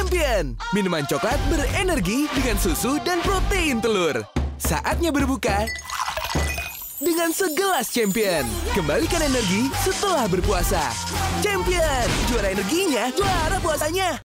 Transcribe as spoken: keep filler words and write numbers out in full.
Champion, minuman coklat berenergi dengan susu dan protein telur. Saatnya berbuka dengan segelas Champion. Kembalikan energi setelah berpuasa. Champion, juara energinya, juara puasanya.